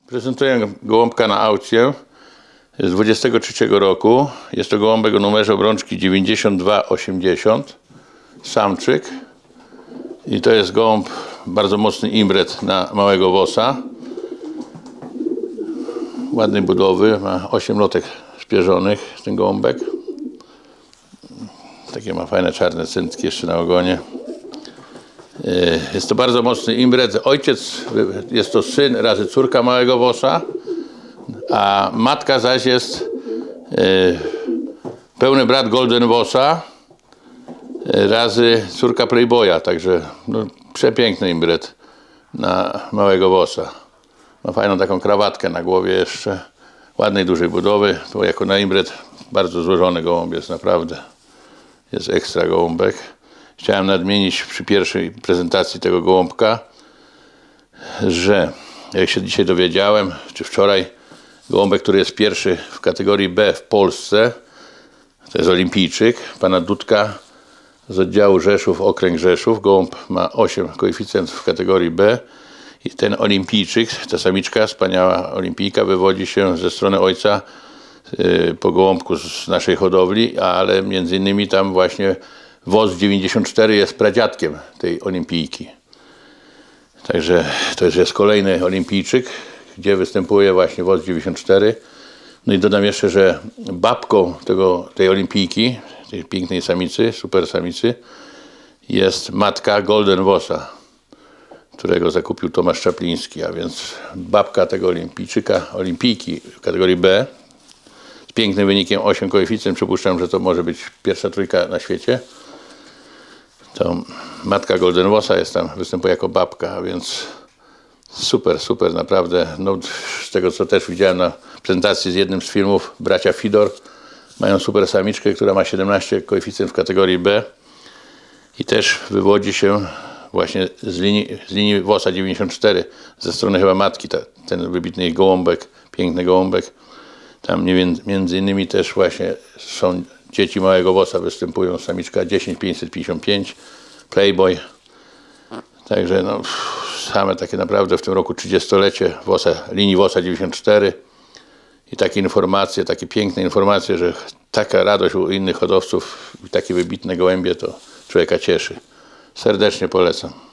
Prezentuję gołąbka na aukcję z 23 roku. Jest to gołąbek o numerze obrączki 9280, samczyk. I to jest gołąb, bardzo mocny imbret na małego wosa. Ładnej budowy, ma 8 lotek spierzonych ten gołąbek. Takie ma fajne czarne cyntki jeszcze na ogonie. Jest to bardzo mocny imbret. Ojciec jest to syn razy córka małego wosa, a matka zaś jest pełny brat Golden Wosa razy córka Playboya. Także no, przepiękny imbret na małego wosa. Ma fajną taką krawatkę na głowie jeszcze. Ładnej, dużej budowy. To jako na imbret bardzo złożony gołąb jest naprawdę. Jest ekstra gołąbek. Chciałem nadmienić przy pierwszej prezentacji tego gołąbka, że jak się dzisiaj dowiedziałem, czy wczoraj, gołąbek, który jest pierwszy w kategorii B w Polsce, to jest olimpijczyk, pana Dudka z oddziału Rzeszów, okręg Rzeszów. Gołąb ma 8 koeficjentów w kategorii B i ten olimpijczyk, ta samiczka, wspaniała olimpijka, wywodzi się ze strony ojca po gołąbku z naszej hodowli, ale między innymi tam właśnie Woz 94 jest pradziadkiem tej olimpijki. Także to jest kolejny olimpijczyk, gdzie występuje właśnie Woz 94. No i dodam jeszcze, że babką tej olimpijki, tej pięknej samicy, super samicy, jest matka Golden Wosa, którego zakupił Tomasz Czapliński, a więc babka tego olimpijki w kategorii B, z pięknym wynikiem 8 koeficjent, przypuszczam, że to może być pierwsza trójka na świecie. To matka Golden Wosa jest tam, występuje jako babka, a więc super, super naprawdę. No, z tego co też widziałem na prezentacji z jednym z filmów, bracia Fidor mają super samiczkę, która ma 17 koeficjent w kategorii B i też wywodzi się właśnie z linii Wosa 94, ze strony chyba matki, ten wybitny gołąbek, piękny gołąbek. Tam między innymi też właśnie są dzieci małego wosa, występują, samiczka 10555, Playboy. Także no, same takie naprawdę w tym roku 30-lecie linii Wosa 94 i takie informacje, takie piękne informacje, że taka radość u innych hodowców i takie wybitne gołębie to człowieka cieszy. Serdecznie polecam.